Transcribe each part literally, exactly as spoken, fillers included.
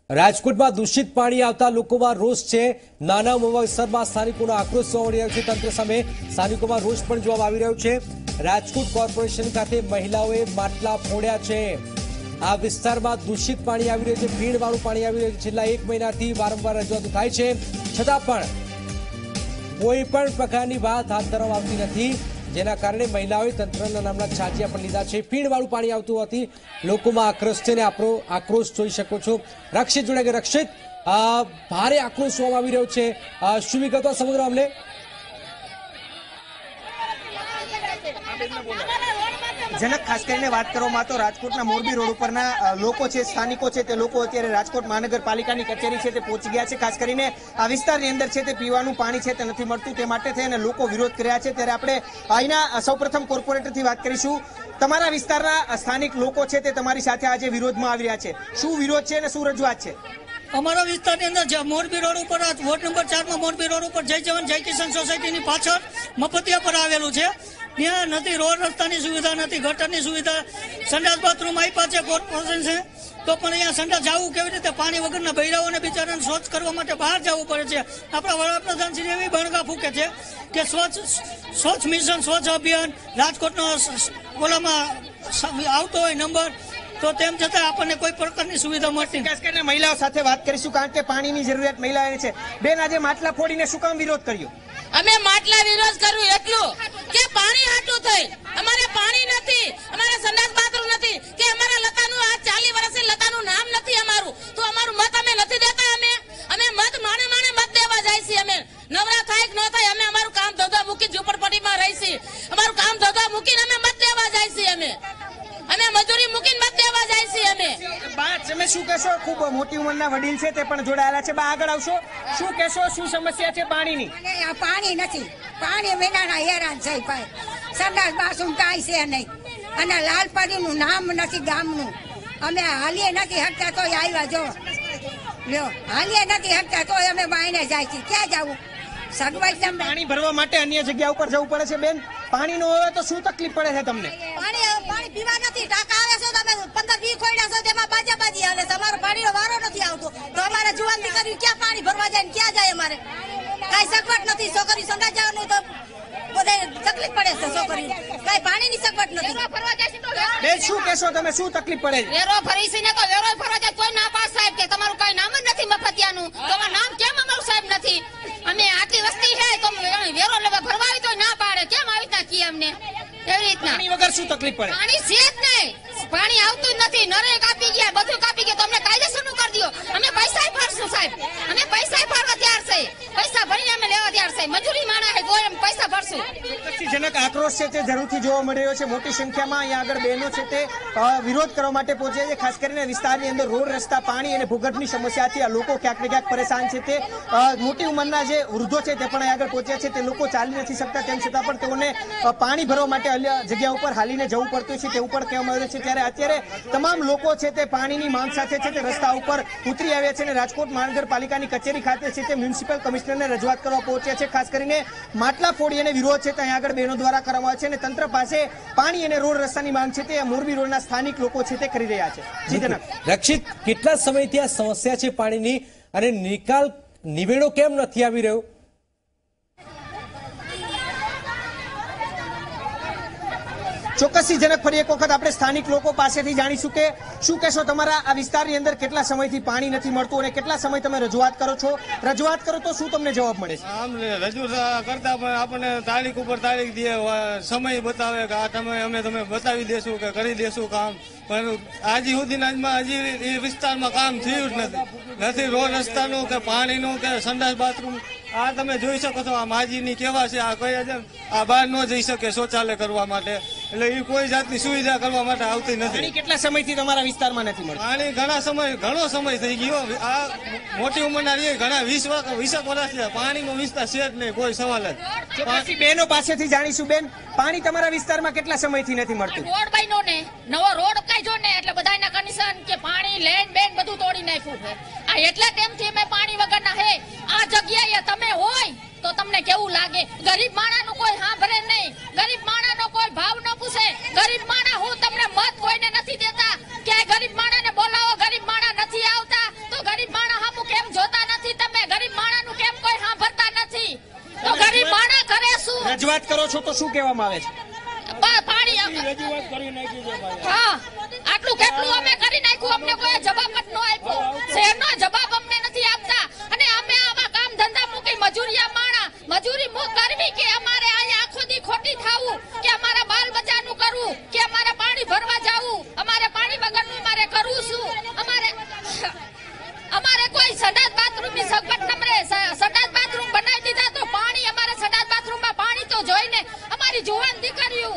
રાજકોટમાં દૂષિત પાણી આવતા લોકોમાં રોષ છે। નાના મોવા વિસ્તારમાં સ્થાનિકોનો આક્રોશ જોવા મળી રહ્યો છે। તંત્ર સામે સ્થાનિકોમાં રોષ પણ જોવા આવી રહ્યો છે। રાજકોટ કોર્પોરેશન ખાતે મહિલાઓએ માટલા ફોડ્યા છે। આ વિસ્તારમાં દૂષિત પાણી આવી રહ્યું છે, ભીડવાળું પાણી આવી રહ્યું છે। છેલ્લા એક મહિનાથી વારંવાર રજૂઆત થાય છે, છતાં પણ કોઈ પણ પ્રકારની વાત હાથ ધરવામાં આવતી નથી, જેના કારણે મહિલાઓએ તંત્રના નામના છાજિયા પણ લીધા છે। પીણવાળું પાણી આવતું હોવાથી લોકોમાં આક્રોશ છે ને આપણો આક્રોશ જોઈ શકો છો। રક્ષિત જોડે કે રક્ષિત, ભારે આક્રોશ જોવામાં આવી રહ્યો છે, શું વિગતો સમગ્ર અમને? જનક, ખાસ કરીને વાત કરવામાં તો રાજકોટના મોરબી રોડ ઉપરના લોકો છે, સ્થાનિકો છે, તે લોકો અત્યારે રાજકોટ મહાનગરપાલિકાની કચેરી છે તે પહોંચી ગયા છે। ખાસ કરીને આ વિસ્તારની અંદર છે તે પીવાનું પાણી છે તે નથી મળતું, તે માટે થઈને લોકો વિરોધ કર્યા છે। ત્યારે આપણે અહીંના સૌપ્રથમ કોર્પોરેટરથી વાત કરીશું। તમારા વિસ્તારના સ્થાનિક લોકો છે તે તમારી સાથે આજે વિરોધમાં આવી રહ્યા છે, શું વિરોધ છે અને શું રજૂઆત છે? અમારા વિસ્તારની અંદર મોરબી રોડ ઉપર વોર્ડ નંબર ચાર માં મોરબી રોડ ઉપર જય જવાન જય કિસાન સોસાયટીની પાછળ મફતિયા પર આવેલું છે। ત્યાં નથી રોડ રસ્તાની સુવિધા, નથી ગટરની સુવિધા, સંડાસ બાથરૂમ આપ્યા છે કોર્પોરેશન છે, તો પણ અહીંયા સંડાસ જવું કેવી રીતે? પાણી વગરના બૈરાઓને બિચારાને સ્વચ્છ કરવા માટે બહાર જવું પડે છે। આપણા વડાપ્રધાન શ્રી એવી બણગા ફૂકે છે કે સ્વચ્છ સ્વચ્છ મિશન, સ્વચ્છ અભિયાન રાજકોટનો ઓલામાં આવતો હોય નંબર, તો તેમ છતાં આપણને કોઈ પ્રકારની સુવિધા મળતી ખાસ કરીને મહિલાઓ સાથે વાત કરીશું, કારણ કે પાણીની જરૂરિયાત મહિલાઓને છે। બેન, આજે માટલા ફોડીને શું કામ વિરોધ કર્યો? અમે માટલા વિરોધ કર્યું એટલું કે પાણી હાટું થઈ, અમારે પાણી નથી, અમારે સંડાસ બાથરૂમ નથી, કે અમારા લતાનું આ ચાલીસ વર્ષે લતાનું નામ નથી અમારું, તો અમારું મત અમે નથી દેતા। અમે અમે મત માણે માણે મત દેવા જાય છે। અમે નવરા થાય કે ન થાય, અમે અમારું કામ ધંધો મૂકી ઝૂંપડપટ્ટીમાં રહી છીએ, અમારું કામ ધંધો મૂકીને અમે મત દેવા જાય છીએ। અમે અમે મજૂરી મૂકીને મત દેવા જાય છીએ। અમે બા, તમે શું કહેશો? ખૂબ મોટી ઉંમરના વડીલ છે તે પણ જોડાયેલા છે। બા, આગળ આવશો, શું કહેશો? શું સમસ્યા છે પાણીની? પાણી નથી, પાણી વિનાના હેરાન છે ભાઈ। સંડાસ બાથરૂમ કાંઈ છે નહીં, અને લાલપાડીનું નામ નથી ગામનું। અમે હાલીએ નથી હકતા તોય આવ્યા જો લ્યો, હાલીએ નથી હકતા તોય અમે બાઈને જાય છીએ। ક્યાં જવું? સગવડ પાણી ભરવા માટે અન્ય જગ્યા ઉપર જવું પડે છે। બેન, પાણી નો હોય તો શું તકલીફ પડે છે તમને? પાણી પાણી પીવા નથી, ટાંકા આવે છે, તમે પંદર વીસ ખોયડા છો તેમાં બાજા બાજી આવે છે, અમારો પાણીનો વારો નથી આવતો, તો અમારે જુવાન દીકરી ક્યાં પાણી ભરવા જાય ને ક્યાં જાય? અમારે કઈ સગવડ નથી, છોકરી સંગા જવાનું તો બધે તકલીફ પડે છે, છોકરી કઈ પાણીની સગવડ નથી। બેન, શું કહેશો તમે? શું તકલીફ પડે છે? વેરો ભરીશી ને તો વેરો ભરવા જાય કોઈ ના પાસ સાહેબ કે તમારું કઈ નામ જ નથી મફતિયાનું, તમારું નામ કેમ અમારું સાહેબ નથી? અમે આટલી વસ્તી છે તો વેરો લેવા ભરવા આવી તો ના પાડે, કેમ આવી રીતના કીએ અમને? એવી રીતના પાણી વગર શું તકલીફ પડે? પાણી છે જ નહીં, પાણી આવતું જ નથી, નરે કાપી ગયા, બધું કાપી ગયા, તો અમને કાયદેસરનું કરી દો। અમે પૈસા ભરશું સાહેબ, અમે પૈસા ભરવા તૈયાર છે, પૈસા ભરીને અમે લેવા તૈયાર છે, મજૂરી માણા છે તો અમે પૈસા ભરશું। જનક આક્રોશ છે તે જરૂરથી જોવા મળી રહ્યો છે। મોટી સંખ્યામાં અહીંયા આગળ બહેનો છે તે વિરોધ કરવા માટે પહોંચ્યા છે। ખાસ કરીને વિસ્તારની અંદર રોડ રસ્તા, પાણી અને ભૂગર્ભની સમસ્યાથી આ લોકો ક્યાંક ને ક્યાંક પરેશાન છે। તે મોટી ઉંમરના જે વૃદ્ધો છે તે પણ અહીં આગળ પહોંચ્યા છે। તે લોકો ચાલી નથી શકતા, તેમ છતાં પણ તેઓને પાણી ભરવા માટે અન્ય જગ્યા ઉપર હાલીને જવું પડતું છે, તેવું પણ કહેવામાં આવ્યું છે। ત્યારે અત્યારે તમામ લોકો છે તે પાણીની માંગ સાથે છે તે રસ્તા ઉપર ઉતરી આવ્યા છે અને રાજકોટ મહાનગરપાલિકાની કચેરી ખાતે છે તે મ્યુનિસિપલ કમિશનરને રજૂઆત કરવા પહોંચ્યા છે। ખાસ કરીને માટલા ફોડી અને વિરોધ છે તે અહીં આગળ બહેનો દ્વારા કરવામાં આવે છે અને તંત્ર પાસે પાણી અને રોડ રસ્તાની માંગ છે તે મોરબી રોડના સ્થાનિક લોકો છે તે કરી રહ્યા છે। જી જનક, રક્ષિત, કેટલા સમયથી આ સમસ્યા છે પાણીની, અને નિકાલ નિવેડો કેમ નથી આવી રહ્યો? ચોક્કસથી જનક, ફરી એક વખત આપણે સ્થાનિક લોકો પાસેથી જાણીશું કે શું કહેશો? તમારા આ વિસ્તારની અંદર કેટલા સમયથી પાણી નથી મળતું અને કેટલા સમય તમે રજૂઆત કરો છો? રજૂઆત કરો તો શું તમને જવાબ મળે છે? આમ રજૂઆત કરતા પણ આપણને તારીખ ઉપર તારીખ દે, સમય બતાવે કે આ તમે અમે તમે બતાવી દેશું કે કરી દેશું કામ, પણ આજી સુધીના આજમાં હજી એ વિસ્તારમાં કામ થયું જ નથી નથી રોડ રસ્તાનું કે પાણીનું કે સંડાસ બાથરૂમ। આ તમે જોઈ શકો છો, આ માજીની કેવા છે, આ કઈ છે આ બહાર ન જઈ શકે શૌચાલય કરવા માટે, એટલે એ કોઈ જાતની સુવિધા કરવા માટે આવતી નથી। કેટલા સમયથી તમારા વિસ્તારમાં નથી મળતું પાણી? ઘણા સમય ઘણો સમય થઈ ગયો। આ મોટી ઉંમરના રહી ઘણા વીસ વીસક વર્ષ પાણીનો વિસ્તાર છે જ નહીં, કોઈ સવાલ જ। બહેનો પાસેથી જાણીશું। બેન, પાણી તમારા વિસ્તારમાં કેટલા સમયથી નથી મળતું? રોડ બન્યો ને, નવો રોડ કાઢ્યો ને, એટલે બધાના કન્ડિશન કે પાણી લેન બેન બધું તોડી નાખ્યું છે। આ એટલા ટાઈમથી અમે પાણી વગરના હે, આ જગ્યાએ તમે હોય તો તમને કેવું લાગે? ગરીબ માણાનું કોઈ સાંભળે નહીં, ગરીબ માણાનો કોઈ ભાવ ન પૂછે, ગરીબ માણા હું તમને મત કોઈને નથી દેતા કે ગરીબ માણાને બોલાવો, ગરીબ માણા નથી આવતા, તો ગરીબ રજૂઆત કરો છો તો શું કહેવામાં આવે છે? પા- પાણી હા આટલું કેટલું અમે કરી નાખ્યું, અમને કોઈ જવાબ જ ન આપ્યો, શહેરનો જવાબ અમને નથી આપતા. અને અમે આવા કામ ધંધા મૂકી મજૂરિયા માણા મજૂરી મૂક કરવી કે અમારે અહીંયા આખો દી ખોટી થાવું કે અમારા બાલ બચ્ચાનું કરવું કે અમારે પાણી ભરવા જવું, અમારે પાણી વગરનું અમારે કરવું શું? અમારે અમારે કોઈ સંડાસ બાથરૂમની સગવડ નમરે સંડાસ બાથરૂમ બનાવી દીધા તો પાણી અમારે સંડાસ બાથરૂમમાં પાણી તો જોઈને અમારી જુવાન દીકરીઓ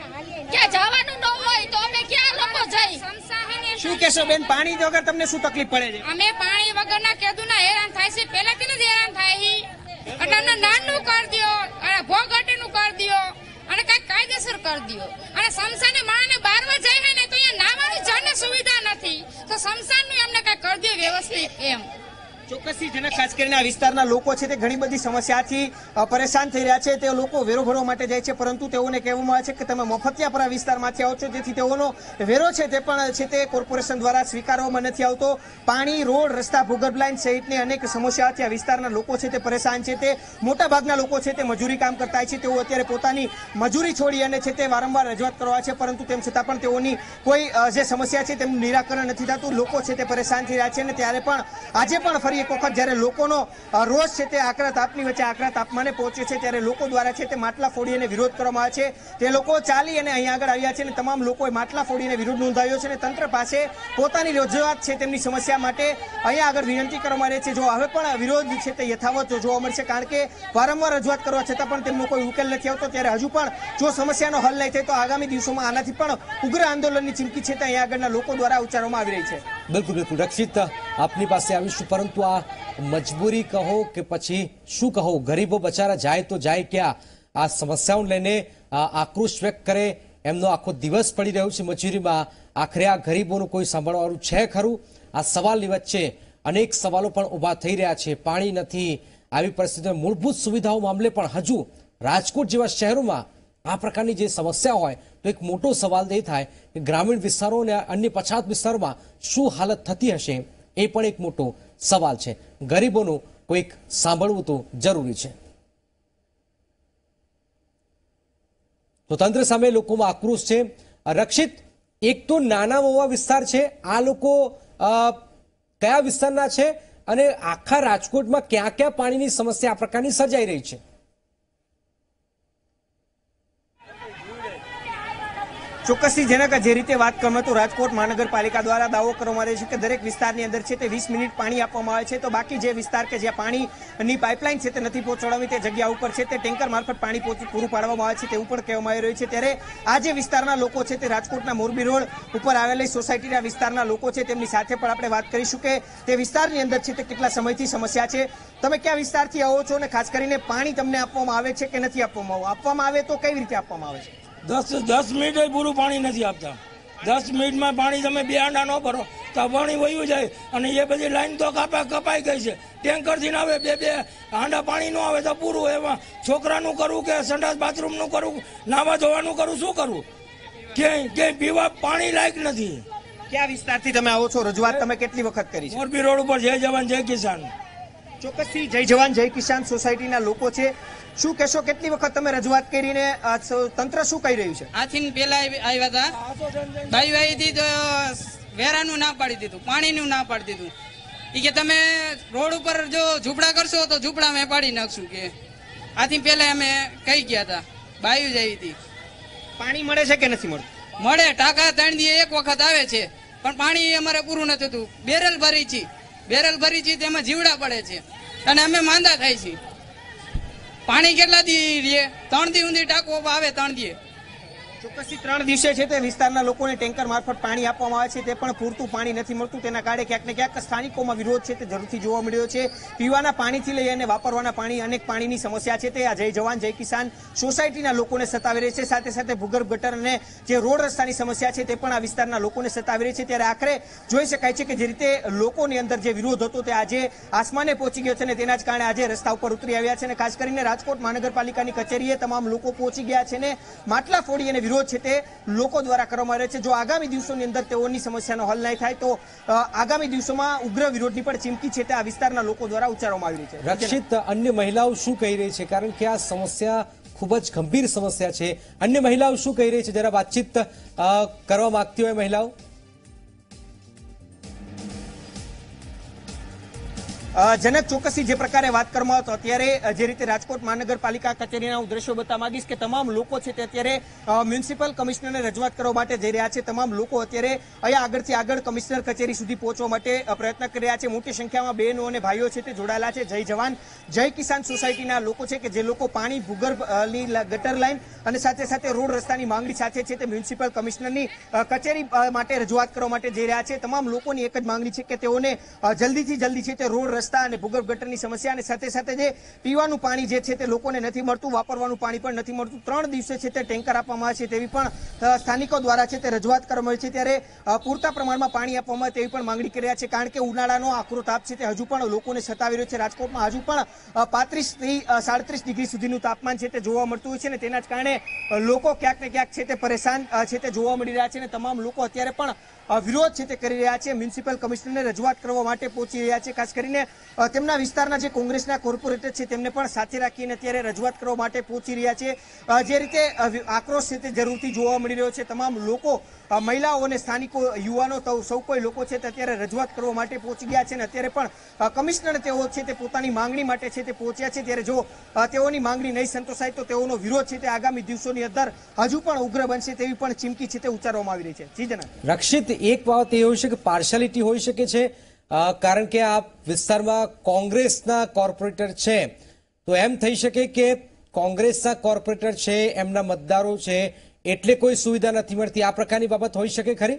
કે જવાનું ન હોય તો અમે ક્યાં લોકો જઈ? શું કહેશો બેન, પાણી વગર તમને શું તકલીફ પડે છે? અમે પાણી વગરના કેદુના હેરાન થાય છે, પહેલાથી જ હેરાન થાય છે. એટલે અમને નાનું કરી દ્યો અને ભોગ અટેનું કરી દ્યો અને કઈ કાયદેસર કરી દ્યો. અને સમસાને માણને બારવા જાય છે ને તો અહીંયા નાવાની જાને સુવિધા નથી, તો સમસાનનું અમને કઈ કરી દ્યો વ્યવસ્થિત એમ. ચોક્કસથી જનક ખાસ કરીને આ વિસ્તારના લોકો છે તે ઘણી બધી સમસ્યાથી અ, પરેશાન થઈ રહ્યા છે. તે લોકો વેરો ભરવા માટે જાય છે, પરંતુ તેઓને કહેવામાં આવે છે કે તમે મફતિયાપરા વિસ્તારમાંથી આવો છો, જેથી તેઓનો વેરો છે તે પણ છે તે કોર્પોરેશન દ્વારા સ્વીકારવામાં નથી આવતો. પાણી, રોડ, રસ્તા, ભૂગર્ભ લાઇન સહિતની અનેક સમસ્યાથી આ વિસ્તારના લોકો છે તે પરેશાન છે. તે મોટાભાગના લોકો છે તે મજૂરી કામ કરતા હોય છે. તેઓ અત્યારે પોતાની મજૂરી છોડી અને છે તે વારંવાર રજૂઆત કરવા છે, પરંતુ તેમ છતાં પણ તેઓની કોઈ અ, જે સમસ્યા છે તેમનું નિરાકરણ નથી થતું. લોકો છે તે પરેશાન થઈ રહ્યા છે અને ત્યારે પણ આજે પણ ફરી એક વખત જ્યારે લોકોનો રોષ છે તે આકરા તાપની વચ્ચે આકરા તાપમાને પહોંચ્યો છે, ત્યારે લોકો દ્વારા છે તે માટલા ફોડી અને વિરોધ કરવામાં આવે છે. તે લોકો ચાલી અને અહીં આગળ આવ્યા છે અને તમામ લોકોએ માટલા ફોડીને વિરોધ નોંધાવ્યો છે અને તંત્ર પાસે પોતાની રજૂઆત છે તેમની સમસ્યા માટે અહીંયા આગળ વિનંતી કરવામાં રહી છે. જો હવે પણ વિરોધ છે તે યથાવત જોવા મળશે, કારણ કે વારંવાર રજૂઆત કરવા છતાં પણ તેમનો કોઈ ઉકેલ નથી આવતો. ત્યારે હજુ પણ જો સમસ્યાનો હલ નહીં થાય તો આગામી દિવસોમાં આનાથી પણ ઉગ્ર આંદોલનની ચીમકી છે તે અહીંયા આગળના લોકો દ્વારા ઉચ્ચારવામાં આવી રહી છે. બિલકુલ બિલકુલ રક્ષિત, આપની પાસે આવીશું, પરંતુ આ મજબૂરી કહો કે પછી શું કહો, ગરીબો બચારા જાય તો જાય ક્યાં? આ સમસ્યાઓને લઈને આક્રોશ વ્યક્ત કરે એમનો આખો દિવસ પડી રહ્યો છે મજૂરીમાં. આખરે આ ગરીબોનું કોઈ સાંભળવાનું છે ખરું? આ સવાલની વચ્ચે અનેક સવાલો પણ ઊભા થઈ રહ્યા છે. પાણી નથી, આવી પરિસ્થિતિમાં મૂળભૂત સુવિધાઓ મામલે પણ હજુ રાજકોટ જેવા શહેરોમાં આ પ્રકારની જે સમસ્યા હોય તો એક મોટો સવાલ એ થાય કે ગ્રામીણ વિસ્તારો અને અન્ય પછાત વિસ્તારોમાં શું હાલત થતી હશે, એ પણ એક મોટો સવાલ છે. ગરીબોનું કોઈક સાંભળવું તો જરૂરી છે. તો તંત્ર સામે લોકોમાં આક્રોશ છે. રક્ષિત, એક તો નાના મોવા વિસ્તાર છે, આ લોકો કયા વિસ્તારના છે અને આખા રાજકોટમાં ક્યાં ક્યાં પાણીની સમસ્યા આ પ્રકારની સર્જાઈ રહી છે? ચોક્કસથી જનક, જે રીતે વાત કરવામાં તો રાજકોટ મહાનગરપાલિકા દ્વારા દાવો કરવામાં આવે છે કે દરેક વિસ્તારની અંદર છે તે વીસ મિનિટ પાણી આપવામાં આવે છે, તો બાકી જે વિસ્તાર કે જ્યાં પાણીની પાઇપલાઇન છે તે નથી પહોંચાડવી તે જગ્યા ઉપર છે તે ટેન્કર મારફત પાણી પૂરું પાડવામાં આવે છે તેવું પણ કહેવામાં આવી રહ્યું છે. ત્યારે આ જે વિસ્તારના લોકો છે તે રાજકોટના મોરબી રોડ ઉપર આવેલી સોસાયટીના વિસ્તારના લોકો છે તેમની સાથે પણ આપણે વાત કરીશું કે તે વિસ્તારની અંદર છે તે કેટલા સમયથી સમસ્યા છે. તમે કયા વિસ્તારથી આવો છો અને ખાસ કરીને પાણી તમને આપવામાં આવે છે કે નથી આપવામાં આવે? આપવામાં આવે તો કઈ રીતે આપવામાં આવે છે? દસ દસ મિનિટ પૂરું પાણી નથી આપતા. દસ મિનિટમાં પાણી તમે બે આંડા ન ભરો તો પાણી વયું જાય અને એ બધી લાઈન તો કાપા કપાઈ ગઈ છે. ટેન્કરથી આવે બે બે આંડા પાણી ન આવે તો પૂરું. એમાં છોકરાનું કરવું કે સંડાસ બાથરૂમનું કરવું, નાવા ધોવાનું કરવું, શું કરવું? ક્યાંય ક્યાંય પીવા પાણી લાયક નથી. કયા વિસ્તારથી તમે આવો છો? રજૂઆત તમે કેટલી વખત કરી છે? મોરબી રોડ ઉપર જય જવાન જય કિસાન. ચોક્કસથી જય જવાન જય કિસાન સોસાયટીના લોકો છે. શું કહેશો, કેટલી વખત તમે રજૂઆત કરીને તંત્ર શું કહી રહ્યું છે? આથી પેલા આવ્યા હતા ભાઈ ભાઈ તો વેરાનું ના પાડી દીધું, પાણીનું ના પાડી દીધું. એ કે તમે રોડ ઉપર જો ઝૂંપડા કરશો તો ઝૂંપડા અમે પાડી નાખશું કે. આથી પેલા અમે કહી ગયા હતા, બાયું જ આવી હતી. પાણી મળે છે કે નથી મળતું? મળે, ટાંકા ત્રણ દી એક વખત આવે છે પણ પાણી અમારે પૂરું નથી થતું. બેરલ ભરી છે, બેરલ ભરી છે તેમાં જીવડા પડે છે અને અમે માંદા થાય છે. પાણી કેટલા દી રે? ત્રણ દી ઊંધી ટાંકો આવે, ત્રણ દી. ચોક્કસથી ત્રણ દિવસે છે તે વિસ્તારના લોકોને ટેન્કર મારફત પાણી આપવામાં આવે છે, તે પણ પૂરતું પાણી નથી મળતું. તેના કારણે ક્યાંક ને ક્યાંક સ્થાનિકોમાં વિરોધ છે તે જરૂરથી જોવા મળ્યો છે. પીવાના પાણીથી લઈ અને વાપરવાના પાણી અનેક પાણીની સમસ્યા છે તે આ જય જવાન જય કિસાન સોસાયટીના લોકોને સતાવી રહી છે. સાથે સાથે ભૂગર્ભ ગટર અને જે રોડ રસ્તાની સમસ્યા છે તે પણ આ વિસ્તારના લોકોને સતાવી રહી છે. ત્યારે આખરે જોઈ શકાય છે કે જે રીતે લોકોની અંદર જે વિરોધ હતો તે આજે આસમાને પહોંચી ગયો છે અને તેના જ કારણે આજે રસ્તા ઉપર ઉતરી આવ્યા છે. અને ખાસ કરીને રાજકોટ મહાનગરપાલિકાની કચેરીએ તમામ લોકો પહોંચી ગયા છે અને માટલા ફોડી અને વિરોધ છે તે લોકો દ્વારા કરવામાં આવે છે. જો આગામી દિવસોની અંદર તેઓની સમસ્યાનો હલ નહીં થાય તો આગામી દિવસોમાં ઉગ્ર વિરોધની પણ ચીમકી છે તે આ વિસ્તારના લોકો દ્વારા ઉચ્ચારવામાં આવી રહી છે. રક્ષિત, અન્ય મહિલાઓ શું કહી રહી છે? કારણ કે આ સમસ્યા ખૂબ જ ગંભીર સમસ્યા છે. અન્ય મહિલાઓ શું કહી રહી છે, જરા વાતચીત કરવા માંગતી હોય મહિલાઓ. જનક, ચોક્કસથી જે પ્રકારે વાત કરવામાં આવતો અત્યારે જે રીતે રાજકોટ મહાનગરપાલિકા કચેરીના હું દ્રશ્યો બતાવવા માંગીશ કે તમામ લોકો છે તે અત્યારે મ્યુનિસિપલ કમિશનરને રજૂઆત કરવા માટે જઈ રહ્યા છે. તમામ લોકો અત્યારે અહીંયા આગળથી આગળ કમિશનર કચેરી સુધી પહોંચવા માટે પ્રયત્ન કરી રહ્યા છે. મોટી સંખ્યામાં બહેનો અને ભાઈઓ છે તે જોડાયેલા છે. જય જવાન જય કિસાન સોસાયટીના લોકો છે કે જે લોકો પાણી, ભૂગર્ભની ગટર લાઈન અને સાથે સાથે રોડ રસ્તાની માંગણી સાથે છે તે મ્યુનિસિપલ કમિશનરની કચેરી માટે રજૂઆત કરવા માટે જઈ રહ્યા છે. તમામ લોકોની એક જ માંગણી છે કે તેઓને જલ્દીથી જલ્દી છે તે રોડ રસ્તા અને ભૂગર્ભ ગટરની સમસ્યા અને સાથે સાથે જે પીવાનું પાણી જે છે તે લોકોને નથી મળતું, વાપરવાનું પાણી પણ નથી મળતું. ત્રણ દિવસે છે તે ટેન્કર આપવામાં આવે છે તેવી પણ સ્થાનિકો દ્વારા છે તે રજૂઆત કરવામાં આવી છે. ત્યારે પૂરતા પ્રમાણમાં પાણી આપવામાં આવે તેવી પણ માંગણી કરી રહ્યા છે, કારણ કે ઉનાળાનો આકરો તાપ છે તે હજુ પણ લોકોને સતાવી રહ્યો છે. રાજકોટમાં હજુ પણ પાંત્રીસ થી સાડત્રીસ ડિગ્રી સુધીનું તાપમાન છે તે જોવા મળતું હોય છે અને તેના જ કારણે લોકો ક્યાંક ને ક્યાંક છે તે પરેશાન છે તે જોવા મળી રહ્યા છે અને તમામ લોકો અત્યારે પણ વિરોધ છે તે કરી રહ્યા છે. મ્યુનિસિપલ કમિશનરને રજૂઆત કરવા માટે પહોંચી રહ્યા છે. ખાસ કરીને તેમના વિસ્તારના જે કોંગ્રેસના કોર્પોરેટર છે તેમને પણ સાથે રાખીને અત્યારે રજૂઆત કરવા માટે પહોંચી રહ્યા છે. જે રીતે આક્રોશ છે તે જરૂરથી જોવા મળી રહ્યો છે. તમામ લોકો, મહિલાઓ અને સ્થાનિકો, યુવાનો, સૌ કોઈ લોકો છે તે અત્યારે રજૂઆત કરવા માટે પહોંચી ગયા છે અને અત્યારે પણ કમિશનર તેઓ છે તે પોતાની માંગણી માટે છે તે પહોંચ્યા છે. ત્યારે જો તેઓની માંગણી નહીં સંતોષાય તો તેઓનો વિરોધ છે તે આગામી દિવસોની અંદર હજુ પણ ઉગ્ર બનશે તેવી પણ ચીમકી છે તે ઉચ્ચારવામાં આવી રહી છે. જી જનાબ. રક્ષિત, એક બાબત એ હોય છે કે પાર્શિયાલિટી હોઈ શકે છે, કારણ કે આ વિસ્તારમાં કોંગ્રેસના કોર્પોરેટર છે, તો એમ થઈ શકે કે કોંગ્રેસના કોર્પોરેટર છે, એમના મતદારો છે એટલે કોઈ સુવિધા નથી મળતી. આ પ્રકારની બાબત હોઈ શકે ખરી?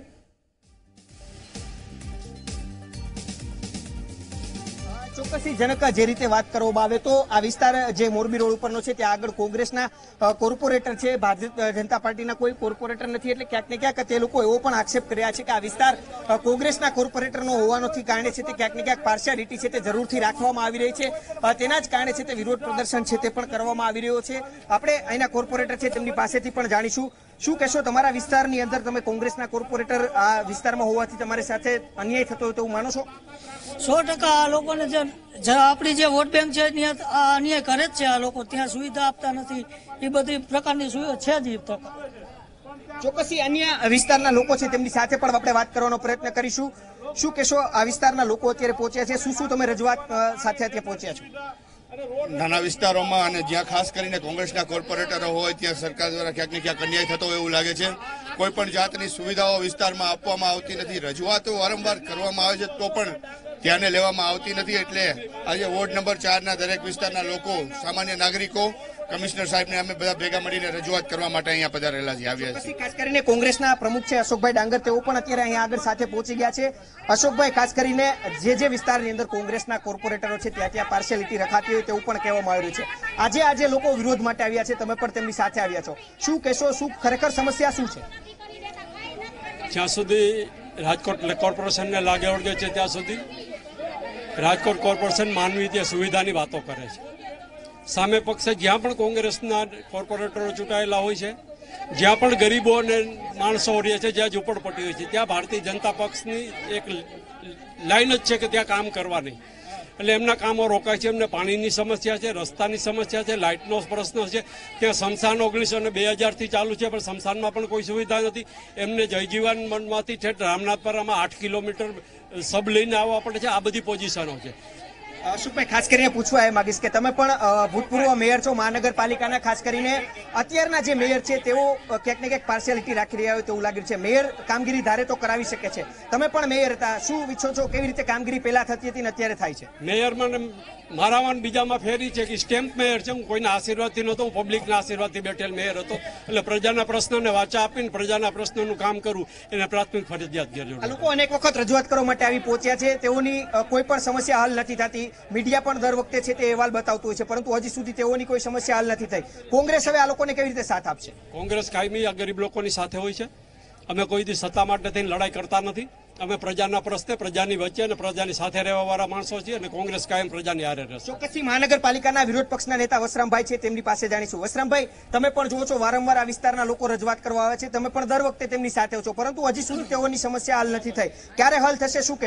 ચોક્કસથી જનક, જે રીતે વાત કરવામાં આવે તો આ વિસ્તાર જે મોરબી રોડ ઉપરનો છે ત્યાં આગળ કોંગ્રેસના કોર્પોરેટર છે, ભારતીય જનતા પાર્ટીના કોઈ કોર્પોરેટર નથી. એટલે ક્યાંક ને ક્યાંક તે લોકો એવો પણ આક્ષેપ કર્યા છે કે આ વિસ્તાર કોંગ્રેસના કોર્પોરેટરનો હોવાનોથી કારણે છે તે ક્યાંક ને ક્યાંક પાર્શિયાલિટી છે તે જરૂરથી રાખવામાં આવી રહી છે. તેના જ કારણે છે તે વિરોધ પ્રદર્શન છે તે પણ કરવામાં આવી રહ્યો છે. આપણે અહીંના કોર્પોરેટર છે તેમની પાસેથી પણ જાણીશું. શું કહેશો, તમારા વિસ્તારની અંદર તમે કોંગ્રેસના કોર્પોરેટર આ વિસ્તારમાં હોવાથી તમારી સાથે અન્યાય થતો હોય તેવું માનો છો? સો ટકા આ લોકોને જે આપણી જે વોટ બેંક છે ત્યાં આ અન્યાય કરે જ છે. આ લોકો ત્યાં સુવિધા આપતા નથી, એ બધી પ્રકારની સુવિધા છે જ. ચોક્કસથી અન્ય વિસ્તારના લોકો છે તેમની સાથે પણ આપણે વાત કરવાનો પ્રયત્ન કરીશું. શું કહેશો, આ વિસ્તારના લોકો અત્યારે પહોંચ્યા છે, શું શું તમે રજૂઆત સાથે અત્યારે પહોંચ્યા છો? નાના વિસ્તારોમાં અને જ્યાં ખાસ કરીને કોંગ્રેસના કોર્પોરેટરો હોય ત્યાં સરકાર દ્વારા ક્યાંક ને ક્યાંક અન્યાય થતો હોય એવું લાગે છે. કોઈ પણ જાતની સુવિધાઓ વિસ્તારમાં આપવામાં આવતી નથી. રજૂઆતો વારંવાર કરવામાં આવે છે તો પણ ધ્યાને લેવામાં આવતી નથી. એટલે આજે વોર્ડ નંબર ચારના દરેક વિસ્તારના લોકો, સામાન્ય નાગરિકો, કમિશનર સાહેબને અમે બધા ભેગા મળીને રજૂઆત કરવા માટે અહીંયા પધારેલા છે, આવ્યા છે. ખાસ કરીને કોંગ્રેસના પ્રમુખ છે અશોકભાઈ ડાંગર, તેઓ પણ અત્યારે અહીંયા આગળ સાથે પહોંચી ગયા છે. અશોકભાઈ, ખાસ કરીને જે જે વિસ્તારની અંદર કોંગ્રેસના કોર્પોરેટરો છે ત્યાં ત્યાં પાર્શિયાલિટી રખાતી હોય તેવું પણ કહેવામાં આવી રહ્યું છે. આજે આજે લોકો વિરોધ માટે આવ્યા છે, તમે પણ તેમની સાથે આવ્યા છો. શું કહેશો, શું ખરેખર સમસ્યા શું છે? જ્યાં સુધી રાજકોટ કોર્પોરેશનને લાગે ઓળગે છે ત્યાં સુધી રાજકોટ કોર્પોરેશન માનવીય સુવિધાની વાતો કરે છે. સામે પક્ષે જ્યાં પણ કોંગ્રેસના કોર્પોરેટરો ચૂંટાયેલા હોય છે, જ્યાં પણ ગરીબો અને માણસો રહે છે, જ્યાં ઝૂંપડપટ્ટી હોય છે, ત્યાં ભારતીય જનતા પક્ષની એક લાઈન જ છે કે ત્યાં કામ કરવાની. એટલે એમના કામો રોકાય છે. એમને પાણીની સમસ્યા છે, રસ્તાની સમસ્યા છે, લાઇટનો પ્રશ્ન છે. ત્યાં સ્મશાન ઓગણીસો ને બે હજારથી ચાલુ છે પણ સ્મશાનમાં પણ કોઈ સુવિધા નથી. એમને જયજીવન મનમાંથી ઠેઠ રામનાથપરામાં આઠ કિલોમીટર સબ લઈને આવવા પડે છે. આ બધી પોઝિશનો છે. અશોકભાઈ, ખાસ કરીને પૂછવા એ માંગીશ કે તમે પણ ભૂતપૂર્વ મેયર છો મહાનગરપાલિકાના. ખાસ કરીને અત્યારના જે મેયર છે તેઓ ક્યાંક ને ક્યાંક પાર્શિયાલિટી રાખી રહ્યા હોય તેવું લાગ્યું છે. મેયર કામગીરી ધારે તો કરાવી શકે છે. તમે પણ મેયર હતા, શું ઈચ્છો છો, કેવી રીતે કામગીરી પહેલા થતી હતી ને અત્યારે થાય છે? મેયરમાં મારામાં બીજામાં ફેરી છે કે સ્ટેમ્પ મેયર છે. હું કોઈના આશીર્વાદથી નહોતો, હું પબ્લિકના આશીર્વાદથી બેઠેલ મેયર હતો. એટલે પ્રજાના પ્રશ્નોને વાચા આપીને પ્રજાના પ્રશ્નોનું કામ કરવું એને પ્રાથમિક ફરજિયાત જરૂર. આ લોકો અનેક વખત રજૂઆત કરવા માટે આવી પહોંચ્યા છે. તેઓની કોઈ પણ સમસ્યા હલ નથી થતી. મીડિયા પણ દર વખતે છે તે અહેવાલ બતાવતું હોય છે, પરંતુ હજી સુધી તેઓની કોઈ સમસ્યા હલ નથી થઈ. કોંગ્રેસ હવે આ લોકોને કેવી રીતે સાથ આપશે? કોંગ્રેસ કાયમી આ ગરીબ લોકોની સાથે હોય છે. અમે કોઈ દી સત્તા માટે થઈને લડાઈ કરતા નથી. અમે પ્રજાના પ્રશ્ને, પ્રજાની વચ્ચે અને પ્રજાની સાથે રહેવા વાળા માણસો છીએ અને કોંગ્રેસ કાયમ પ્રજાની હારે રહેશે. ચોક્કસથી મહાનગરપાલિકાના વિરોધ પક્ષના નેતા વસરામભાઈ છે, તેમની પાસે જાણીશું. વસરામભાઈ, તમે પણ જુઓ છો વારંવાર આ વિસ્તારના લોકો રજૂઆત કરવા આવે છે, તમે પણ દર વખતે તેમની સાથે છો, પરંતુ હજી સુધી તેઓની સમસ્યા હલ નથી થઈ. ક્યારે હલ થશે, શું કહેશો?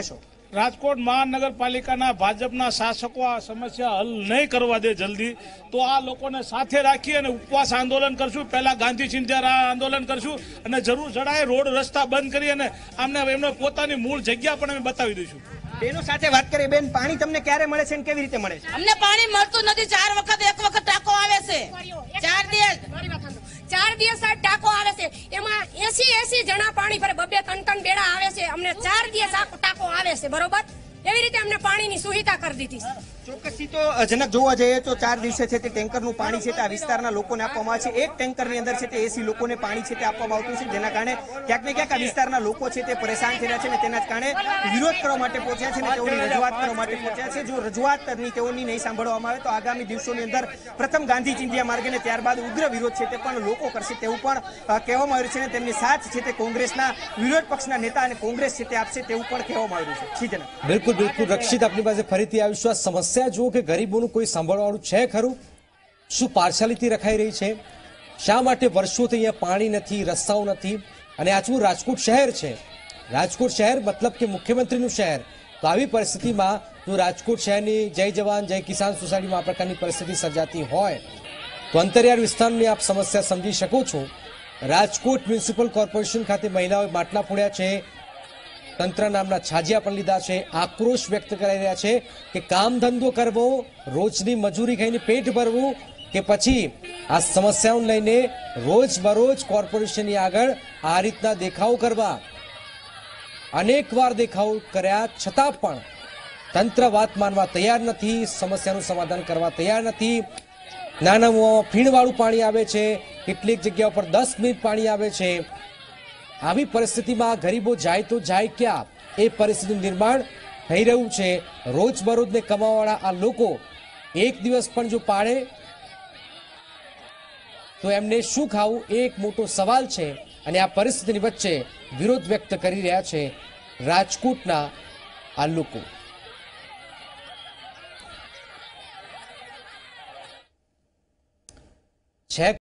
રાજકોટ મહાનગરપાલિકાના ભાજપના શાસકો આ સમસ્યા હલ નહીં કરવા દે જલ્દી, તો આ લોકોને સાથે રાખી અને ઉપવાસ આંદોલન કરશું. પહેલા ગાંધી ચિંધ્યા આંદોલન કરશું અને જરૂર જણાય રોડ રસ્તા બંધ કરી અને આમને એમને પોતાની મૂળ જગ્યા પણ અમે બતાવી દઈશું. બેનો સાથે વાત કરીએ. બેન, પાણી તમને ક્યારે મળે છે અને કેવી રીતે મળે છે? અમને પાણી મળતું નથી. ચાર વખત એક વખત ટાંકો આવે છે. ચાર દિવસ ચાર દિવસ આ ટાંકો આવે છે, એમાં એસી એસી જણા પાણી ભરે, બબે ત્રણ ત્રણ બેડા આવે છે. અમને ચાર દિવસ આ ટાંકો આવે છે, બરોબર. એવી રીતે અમને પાણીની સુવિધા કરી દીધી છે. ચોક્કસથી તો જનક જોવા જઈએ તો ચાર દિવસે છે તે ટેન્કરનું પાણી છે તે આ વિસ્તારના લોકોને આપવામાં આવે છે. એક ટેન્કરની અંદર છે તે એસી લોકોને પાણી છે તે આપવામાં આવતું છે, જેના કારણે ક્યાંક ને ક્યાંક આ વિસ્તારના લોકો છે તે પરેશાન થઈ રહ્યા છે અને તેના જ કારણે વિરોધ કરવા માટે પહોંચ્યા છે અને તેઓની રજૂઆત કરવા માટે પહોંચ્યા છે. જો રજૂઆતની તેઓની નહીં સાંભળવામાં આવે તો આગામી દિવસોની અંદર પ્રથમ ગાંધી ચિંધ્યા માર્ગે અને ત્યારબાદ ઉગ્ર વિરોધ છે તે પણ લોકો કરશે તેવું પણ કહેવામાં આવ્યું છે અને તેમની સાથ છે તે કોંગ્રેસના વિરોધ પક્ષના નેતા અને કોંગ્રેસ છે તે આપશે તેવું પણ કહેવામાં આવ્યું છે. જી જનક. બિલકુલ બિલકુલ રક્ષિત, આપની પાસે ફરીથી આવીશું. આ સમસ્યા જુઓ કે ગરીબોનું કોઈ સાંભળવાનું છે ખરું? શું પાર્શિયાલિટી રખાઈ રહી છે? શા માટે વર્ષોથી અહીંયા પાણી નથી, રસ્તાઓ નથી? અને આજનું રાજકોટ શહેર છે, રાજકોટ શહેર મતલબ કે મુખ્યમંત્રીનું શહેર. તો આવી પરિસ્થિતિમાં જો રાજકોટ શહેરની જય જવાન જય કિસાન સોસાયટીમાં આ પ્રકારની પરિસ્થિતિ સર્જાતી હોય તો અંતરિયાળ વિસ્તારની આપ સમસ્યા સમજી શકો છો. રાજકોટ મ્યુનિસિપલ કોર્પોરેશન ખાતે મહિલાઓએ માટલા ફોડ્યા છે, તંત્ર નામના છાજિયા પણ લીધા છે, આક્રોશ વ્યક્ત કરી રહ્યા છે કે કામ ધંધો કરવો, રોજની મજૂરી ખાઈને પેટ ભરવું કે પછી આ સમસ્યાઓને લઈને રોજ બરોજ કોર્પોરેશનની આગળ આ રીતના દેખાવ કરવા. અનેક વાર દેખાવ કર્યા છતાં પણ તંત્ર વાત માનવા તૈયાર નથી, સમસ્યાનું સમાધાન કરવા તૈયાર નથી. નાના મોમાં ફીણવાળું પાણી આવે છે, કેટલીક જગ્યાઓ પર દસ મિનિટ પાણી આવે છે. આવી પરિસ્થિતિમાં ગરીબો જાય તો જાય ક્યાં? એ પરિસ્થિતિનું નિર્માણ થઈ રહ્યું છે. રોજબરોજને કમાવાવાળા આ લોકો એક દિવસ પણ જો પાડે તો એમને શું ખાવું એ એક મોટો સવાલ છે. અને આ પરિસ્થિતિની વચ્ચે વિરોધ વ્યક્ત કરી રહ્યા છે રાજકોટના આ લોકો. છે